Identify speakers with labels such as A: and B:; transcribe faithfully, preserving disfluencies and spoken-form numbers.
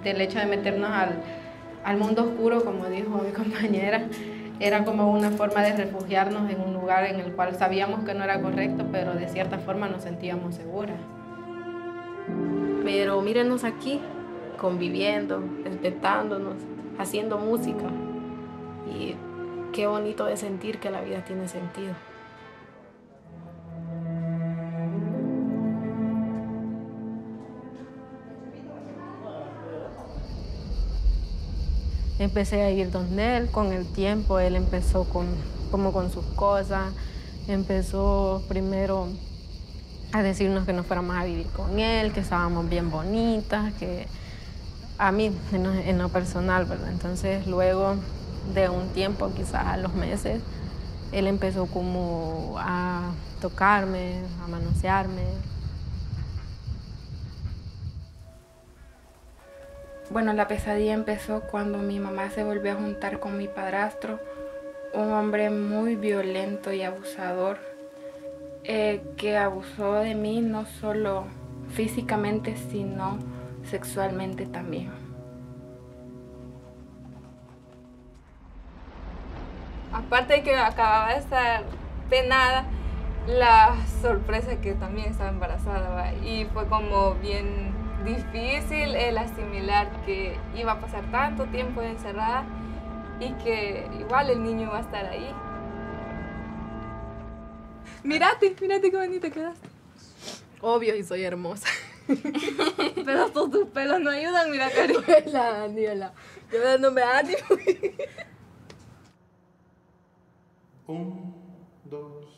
A: el hecho de meternos al, al mundo oscuro, como dijo mi compañera, era como una forma de refugiarnos en un lugar en el cual sabíamos que no era correcto, pero de cierta forma nos sentíamos seguras. Pero mírenos aquí, conviviendo, respetándonos, haciendo música. Y qué bonito de sentir que la vida tiene sentido. Empecé a ir donde él, con el tiempo él empezó con, como con sus cosas, empezó primero a decirnos que nos fuéramos a vivir con él, que estábamos bien bonitas, que a mí en lo, en lo personal, ¿verdad? Entonces luego de un tiempo, quizás a los meses, él empezó como a tocarme, a manosearme.
B: Bueno, la pesadilla empezó cuando mi mamá se volvió a juntar con mi padrastro, un hombre muy violento y abusador, eh, que abusó de mí no solo físicamente, sino sexualmente también.
C: Aparte de que acababa de estar penada, la sorpresa que también estaba embarazada, ¿va? Y fue como bien difícil el asimilar que iba a pasar tanto tiempo encerrada y que igual el niño iba a estar ahí. Mírate, mírate qué bonita quedaste.
A: Obvio, y soy hermosa.
C: Pero todos tus pelos no ayudan, mira, Cari.
A: La Daniela, yo dándome ánimo.
D: Un, dos.